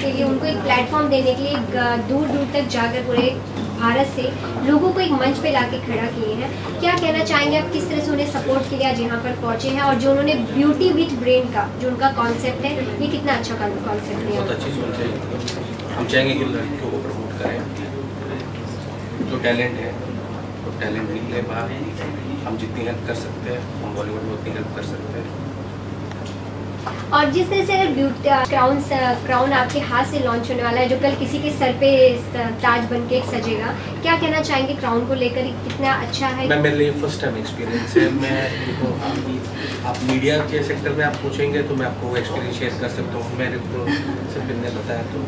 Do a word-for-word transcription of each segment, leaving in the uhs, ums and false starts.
के लिए, उनको एक प्लेटफॉर्म देने के लिए दूर दूर तक जाकर पूरे भारत से लोगों को एक मंच पे लाके खड़ा किए हैं। क्या कहना चाहेंगे आप, किस तरह से उन्हें सपोर्ट के लिए आज यहाँ पर पहुँचे हैं, और जो उन्होंने ब्यूटी विथ ब्रेन का जो उनका कॉन्सेप्ट है, ये कितना अच्छा कॉन्सेप्ट है? बहुत अच्छी सोच है। हम चाहेंगे कि लड़कियों को प्रमोट करें, जो टैलेंट है वो टैलेंट निकले बाहर। हम जितनी हेल्प कर सकते हैं हम बॉलीवुड में उतनी हेल्प कर सकते हैं। और जिस तरह से अगर ब्यूटी क्राउन क्राउन आपके हाथ से लॉन्च होने वाला है, जो कल किसी के सर पे ताज बन के सजेगा, क्या कहना चाहेंगे क्राउन को लेकर, कितना अच्छा है? मैं मेरे लिए फर्स्ट टाइम एक्सपीरियंस है। मैं देखो आप, आप मीडिया के सेक्टर में आप पूछेंगे तो मैं आपको एक्सपीरियंस शेयर कर सकता हूँ। मेरे को सिर्फ ने बताया तो।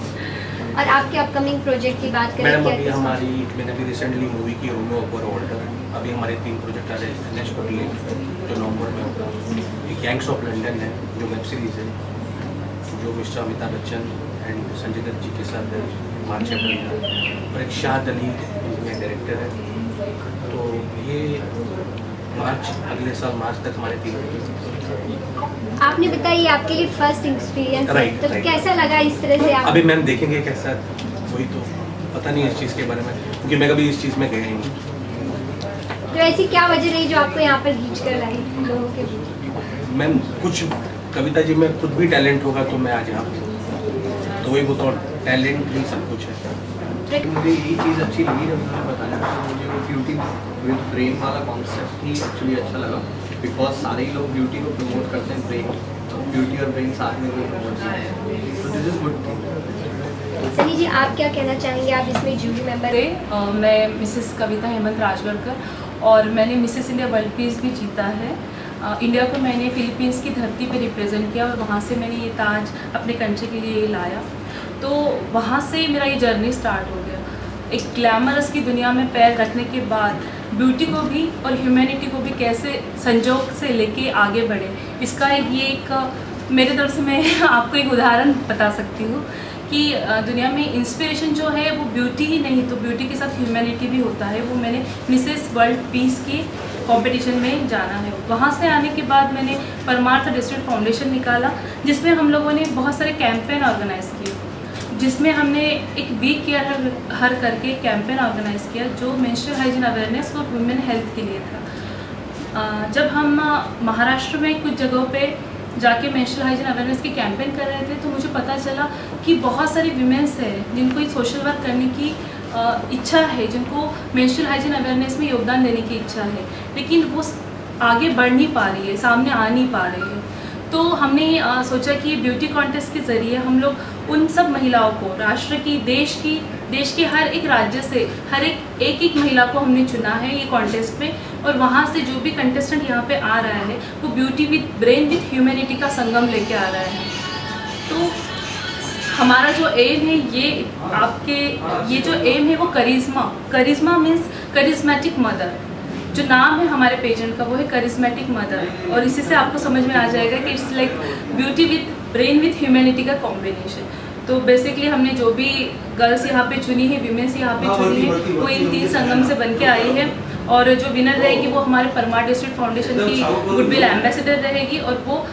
और आपके अपकमिंग प्रोजेक्ट की बात करें? मैडम अभी हमारी मैंने अभी रिसेंटली मूवी की रूनो ओवर ऑर्डर, अभी हमारे तीन प्रोजेक्ट आ रहे हैं। नेक्स्ट जो नवंबर में होगा, एक गैंग्स ऑफ लंदन है जो वेब सीरीज़ है, जो मिस्टर अमिताभ बच्चन एंड संजय दत्त जी के साथ है, मार्च अप्रैल में, और एक शाहद अली में डायरेक्टर है। तो ये मार्च अगले साल मार्च तक हमारे तीन। आपने बताया आपके लिए फर्स्ट एक्सपीरियंस है, तो right. कैसा लगा इस तरह से आप? अभी मैम देखेंगे कैसा, वही तो पता नहीं इस चीज़ के बारे में, क्योंकि मैं कभी इस चीज़ में गया ही नहीं। तो ऐसी क्या वजह रही जो आपको यहाँ पर खींच कर लाई लोगों के बीच? मैम कुछ कविता जी में खुद भी टैलेंट होगा तो मैं आज यहाँ पे, तो वही वो तो टैलेंट ही सब कुछ है। मुझे ये चीज़ अच्छी लगी जब उन्होंने बताया, मुझे वो ब्यूटी विद ब्रेन वाला कॉन्सेप्ट ही एक्चुअली अच्छा लगा, बिकॉज सारे ही लोग ब्यूटी को प्रमोट करते हैं, ब्रेन तो ब्यूटी और ब्रेन साथ में कोई प्रमोट करते हैं, तो this is good. Sunny ji, आप क्या कहना चाहेंगे? आप इसमें जूरी मेंबर हैं। मैं मिसेस कविता हेमंत राजगढ़कर, और मैंने मिसेस इंडिया वर्ल्ड पीस भी जीता है। uh, इंडिया को मैंने फिलीपींस की धरती पे रिप्रेजेंट किया, और वहाँ से मैंने ये ताज अपने कंट्री के लिए लाया। तो वहाँ से मेरा ये जर्नी स्टार्ट हो गया। एक ग्लैमरस की दुनिया में पैर रखने के बाद ब्यूटी को भी और ह्यूमैनिटी को भी कैसे संजोग से लेके आगे बढ़े, इसका एक ये एक मेरे तरफ से मैं आपको एक उदाहरण बता सकती हूँ कि दुनिया में इंस्पिरेशन जो है वो ब्यूटी ही नहीं, तो ब्यूटी के साथ ह्यूमैनिटी भी होता है। वो मैंने मिसेस वर्ल्ड पीस की कंपटीशन में जाना है। वहाँ से आने के बाद मैंने परमार्थ डिस्ट्रिक्ट फाउंडेशन निकाला, जिसमें हम लोगों ने बहुत सारे कैंपेन ऑर्गेनाइज़ किए, जिसमें हमने एक वीक केयर हर, हर करके कैंपेन ऑर्गेनाइज़ किया जो मेंस्ट्रुअल हाइजीन अवेयरनेस और वुमेन हेल्थ के लिए था। जब हम महाराष्ट्र में कुछ जगहों पे जाके मेंस्ट्रुअल हाइजीन अवेयरनेस के कैंपेन कर रहे थे, तो मुझे पता चला कि बहुत सारी विमेंस हैं जिनको ये सोशल वर्क करने की इच्छा है, जिनको मेंस्ट्रुअल हाइजीन अवेयरनेस में योगदान देने की इच्छा है, लेकिन वो आगे बढ़ नहीं पा रही है, सामने आ नहीं पा रही है। तो हमने आ, सोचा कि ब्यूटी कॉन्टेस्ट के ज़रिए हम लोग उन सब महिलाओं को, राष्ट्र की, देश की, देश के हर एक राज्य से हर एक एक एक महिला को हमने चुना है ये कॉन्टेस्ट में, और वहाँ से जो भी कंटेस्टेंट यहाँ पे आ रहा है वो beauty with brain with humanity का संगम लेके आ रहा है। तो हमारा जो एम है, ये आपके ये जो एम है वो Karishma Karishma means charismatic mother, जो नाम है हमारे पेजेंट का वो है करिश्मेटिक मदर, और इसी से आपको समझ में आ जाएगा कि it's like beauty with brain with humanity का कॉम्बिनेशन। तो बेसिकली हमने जो भी गर्ल्स यहाँ पे चुनी है, विमेंस यहाँ पे चुनी है, वो इन तीन संगम से बन के आई है, और जो विनर रहेगी वो हमारे परमार डिस्ट्रिक्ट फाउंडेशन की गुडविल एम्बेसडर रहेगी, और वो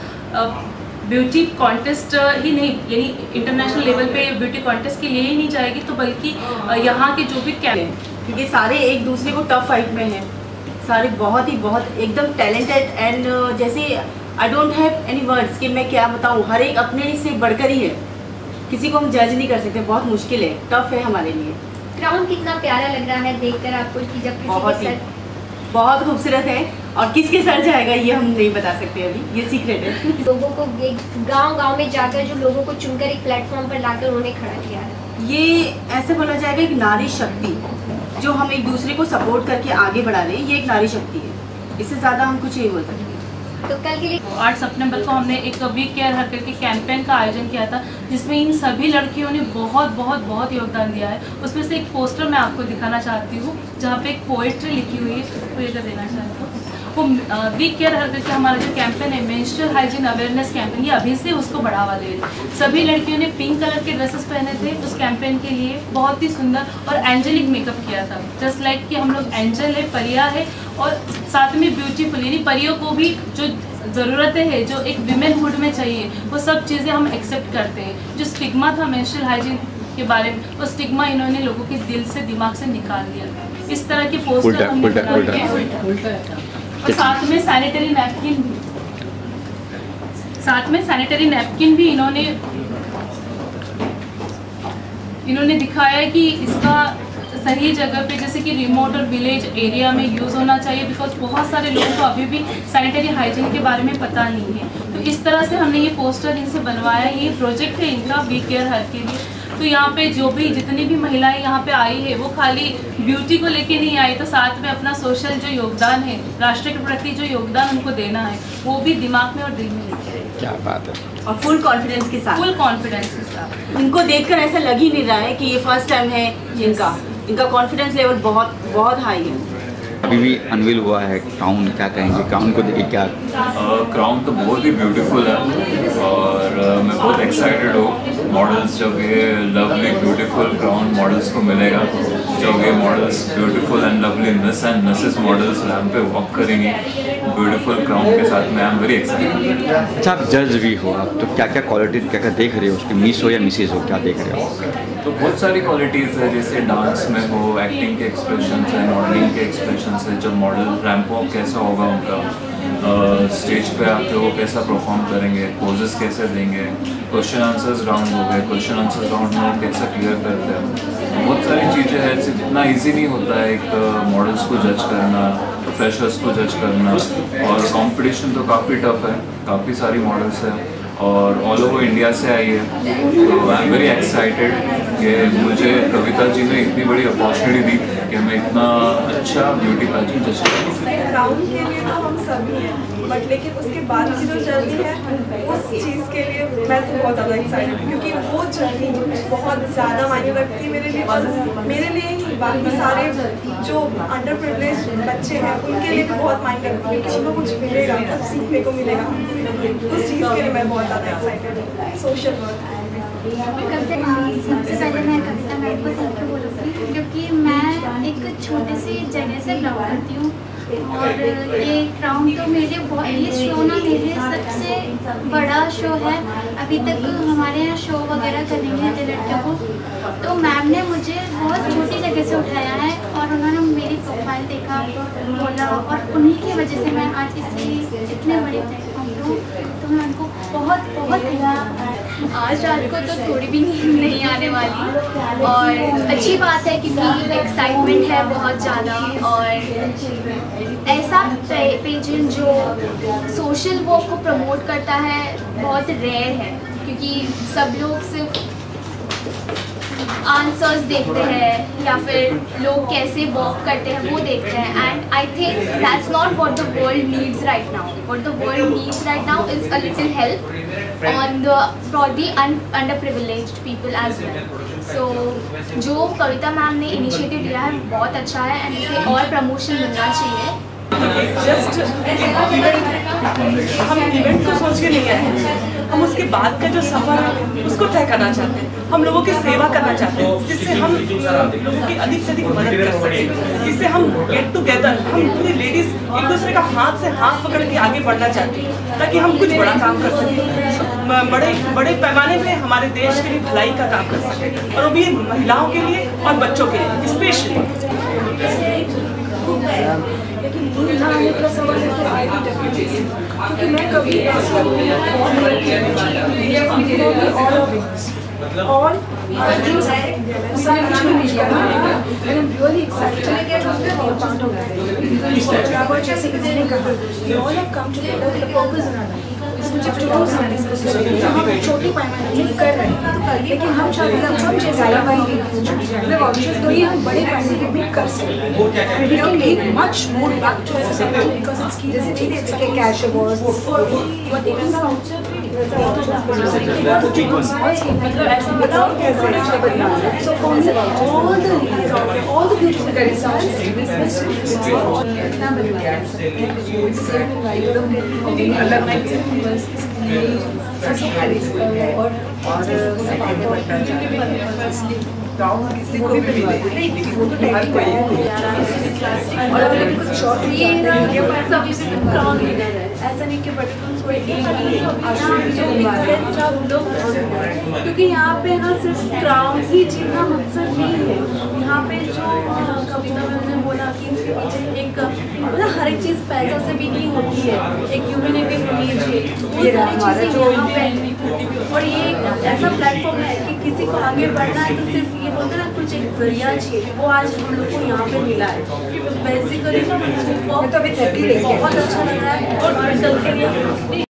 ब्यूटी कॉन्टेस्ट ही नहीं, यानी इंटरनेशनल लेवल पे ब्यूटी कॉन्टेस्ट के लिए ही नहीं जाएगी, तो बल्कि यहाँ के जो भी कैंप, क्योंकि सारे एक दूसरे को टफ फाइट में हैं, सारे बहुत ही बहुत एकदम टैलेंटेड, एंड जैसे I don't have any words कि मैं क्या बताऊँ, हर एक अपने से बढ़कर ही है, किसी को हम जज नहीं कर सकते, बहुत मुश्किल है, टफ है हमारे लिए। क्राउन कितना प्यारा लग रहा है देखकर आपको कि जब किसी बहुत के सर बहुत खूबसूरत है, और किसके सर जाएगा ये हम नहीं बता सकते अभी, ये सीक्रेट है। लोगों को गांव गांव में जाकर जो लोगों को चुनकर एक प्लेटफॉर्म पर लाकर उन्हें खड़ा किया है, ये ऐसे बोला जाएगा एक नारी शक्ति, जो हम एक दूसरे को सपोर्ट करके आगे बढ़ा रहे हैं, ये एक नारी शक्ति है, इससे ज़्यादा हम कुछ नहीं बोल सकते। तो कल के लिए आठ सितंबर को हमने एक वीक केयर हर करके कैंपेन का आयोजन किया था, जिसमें इन सभी लड़कियों ने बहुत बहुत बहुत योगदान दिया है। उसमें से एक पोस्टर मैं आपको दिखाना चाहती हूँ, जहाँ पे एक पोएट्री लिखी हुई है, वो ये देना चाहती हूँ। वो वीक केयर हर करके हमारा जो कैंपेन है, मेंस्ट्रुअल हाइजीन अवेयरनेस कैंपेन, ये अभी से उसको बढ़ावा दे रही। सभी लड़कियों ने पिंक कलर के ड्रेसेस पहने थे उस कैंपेन के लिए, बहुत ही सुंदर, और एंजेलिक मेकअप किया था, जस्ट लाइक कि हम लोग एंजल है, परिया है, और साथ में ब्यूटीफुल, यानी परियों को भी जो ज़रूरतें हैं जो एक विमेनहुड में चाहिए, वो सब चीज़ें हम एक्सेप्ट करते हैं। जो स्टिग्मा था मेंस्ट्रुअल हाइजीन के बारे में, वो स्टिग्मा इन्होंने लोगों के दिल से, दिमाग से निकाल दिया। इस तरह के पोस्टर हमने बनाए और साथ में सैनिटरी नैपकिन भी साथ में सैनिटरी नैपकिन भी इन्होंने इन्होंने दिखाया कि इसका सही जगह पे, जैसे कि रिमोट और विलेज एरिया में यूज़ होना चाहिए, बिकॉज बहुत सारे लोगों को अभी भी सैनिटरी हाइजीन के बारे में पता नहीं है। तो इस तरह से हमने ये पोस्टर इनसे बनवाया। ये प्रोजेक्ट है इनका वी केयर हर के लिए। तो यहाँ पे जो भी जितनी भी महिलाएं यहाँ पे आई है, वो खाली ब्यूटी को लेके नहीं आई, तो साथ में अपना सोशल जो योगदान है, राष्ट्र के प्रति जो योगदान उनको देना है, वो भी दिमाग में और दिल में लेके आए। क्या बात है। और फुल कॉन्फिडेंस के साथ फुल कॉन्फिडेंस के साथ इनको देखकर ऐसा लग ही नहीं रहा है कि ये फर्स्ट टाइम है इनका इनका कॉन्फिडेंस लेवल बहुत बहुत हाई है। अभी भी अनवील हुआ है क्राउन, क्या कहेंगे क्राउन को देखिए? क्या क्राउन तो बहुत ही ब्यूटीफुल है और uh, मैं बहुत एक्साइटेड हूँ। मॉडल्स जब ये लवली ब्यूटीफुल क्राउन मॉडल्स को मिलेगा, जब ये models beautiful and lovely miss and mrs models ramp पे वॉक करेंगी ब्यूटीफुल क्राउन के साथ, मैं आई एम वेरी एक्साइटेड। अच्छा, आप जज भी हो आप, तो क्या क्या क्वालिटी क्या क्या देख रहे हो उसकी? मिस हो या मिसेज हो, क्या देख रहे हो? तो बहुत सारी क्वालिटीज़ है, जैसे डांस में हो, एक्टिंग के एक्सप्रेशन है, मॉडलिंग के एक्सप्रेशन है। जब मॉडल रैंप वॉक कैसा होगा उनका, स्टेज पे आके वो कैसा परफॉर्म करेंगे, पोजेस कैसे देंगे, क्वेश्चन आंसर्स राउंड हो गए, क्वेश्चन आंसर राउंड में वो कैसा क्लियर करते हैं। बहुत सारी चीज़ें हैं, ऐसे इतना ईजी नहीं होता है एक मॉडल्स को जज करना, फ्रेशर्स को जज करना। और कंपटीशन तो काफ़ी टफ है, काफ़ी सारी मॉडल्स हैं और ऑल ओवर इंडिया से आई है। तो आई एम वेरी एक्साइटेड कि मुझे कविता जी ने इतनी बड़ी अपॉर्चुनिटी दी कि मैं इतना अच्छा ब्यूटी पेजेंट जज करूँ। क्राउन के लिए तो हम सभी हैं, बट लेकिन उसके बाद की जो जर्नी है उस चीज़ के लिए मैं तो बहुत ज़्यादा एक्साइटेड हूँ, क्योंकि वो जर्नी बहुत ज़्यादा मायने रखती है मेरे लिए और मेरे लिए ही बाकी सारे जो अंडर प्रिविलेज बच्चे हैं उनके लिए भी बहुत मायने रखती है, क्योंकि उनको कुछ मिलेगा, कुछ सीखने को मिलेगा। उस चीज़ के लिए मैं बहुत ज़्यादा एक्साइटेड हूँ। सोशल वर्क सबसे पहले मैं कविता मैम को थैंक यू बोलूँगी, क्योंकि मैं एक छोटी सी जगह से बिलोंग करती हूँ और ये क्राउन तो मेरे लिए बहुत, ये शो ना मेरे लिए सबसे बड़ा शो है। अभी तक हमारे यहाँ शो वगैरह करेंगे लड़कियों को, तो मैम ने मुझे बहुत छोटी जगह से उठाया है और उन्होंने मेरी प्रोफाइल देखा, बोला, और उन्हीं की वजह से मैं आज इसी इतने बड़े प्लेटफॉर्म पर हूँ। तो मैं उनको बहुत बहुत धन्यवाद। आज रात को तो थोड़ी भी नींद नहीं आने वाली और अच्छी बात है क्योंकि एक्साइटमेंट है बहुत ज़्यादा। और ऐसा पेजेंट जो सोशल वर्क को प्रमोट करता है बहुत रेयर है, क्योंकि सब लोग सिर्फ आंसर्स देखते हैं या फिर लोग कैसे वॉक करते हैं वो देखते हैं। And I think that's not what the world needs right now. What the world needs right now is a little help on the for the underprivileged people as well. So जो Kavita ma'am ने initiative लिया है बहुत अच्छा है and इसे और promotion मिलना चाहिए। जस्ट हम इवेंट को सोच के नहीं आए हैं, हम उसके बाद का जो सफ़र है उसको तय करना चाहते हैं। हम लोगों की सेवा करना चाहते हैं, जिससे हम लोगों की अधिक से अधिक मदद कर सकें, जिससे हम गेट टुगेदर, हम पूरी लेडीज़ एक दूसरे का हाथ से हाथ पकड़ के आगे बढ़ना चाहते हैं, ताकि हम कुछ बड़ा काम कर सकें, बड़े बड़े पैमाने पे हमारे देश के लिए भलाई का काम कर सकें, और वो भी महिलाओं के लिए और बच्चों के लिए स्पेशली। लेकिन नींद ना आने का सवाल है तो आई भी डेफिनेटली, क्योंकि मैं कभी ऐसा और और सब कुछ नहीं किया and I'm really excited to be a part of that. जैसे किसी ने कहा, we all have come together with a purpose in our life. मुझे to do something specific, हम छोटी पैमाने में कर रहे हैं, लेकिन हम चाहते हैं हम जैसे मैं ऑब्जेक्ट तो ये हम बड़े पैमाने में कर सकते हैं। We can give much more back to society because it's key. जैसे ठीक है, it's like a cash award. What it is now. So for me, all the leaders out there, all the beautiful और अगर कुछ short ये ना ये सब क्राउन लीडर है ऐसा नहीं कि बटरफ्लाई कोई एक ही आश्रम जो है सब लोग, क्योंकि यहाँ पे ना सिर्फ क्राउन ही जीतना मकसद नहीं है। यहाँ पे जो कविता मैम ने बोला कि एक मतलब हर एक चीज़ पैसा से भी नहीं होती है, एक ह्यूमैनिटी होनी चाहिए, वो सारी चीज़ें यहाँ पे। और ये एक ऐसा प्लेटफॉर्म है कि किसी को आगे बढ़ना है तो सिर्फ ये बोलते हैं ना कुछ एक जरिया चाहिए, वो आज हम लोग को यहाँ पे मिला है। बेसिकली बहुत अच्छा लग रहा है और कल के लिए